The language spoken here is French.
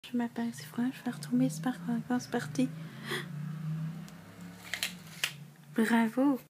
Je m'appelle Sifra, je vais retourner super encore, c'est parti. Bravo!